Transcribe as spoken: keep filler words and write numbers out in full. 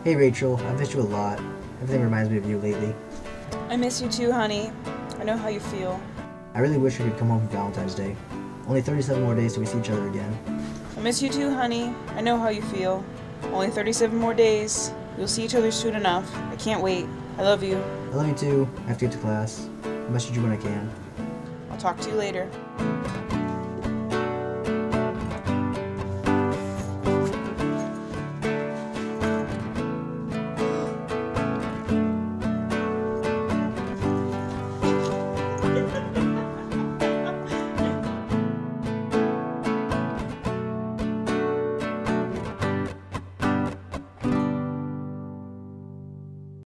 Hey Rachel, I've missed you a lot. Everything reminds me of you lately. I miss you too, honey. I know how you feel. I really wish we could come home for Valentine's Day. Only thirty-seven more days till we see each other again. I miss you too, honey. I know how you feel. Only thirty-seven more days. We'll see each other soon enough. I can't wait. I love you. I love you too. I have to get to class. I'll message you when I can. I'll talk to you later.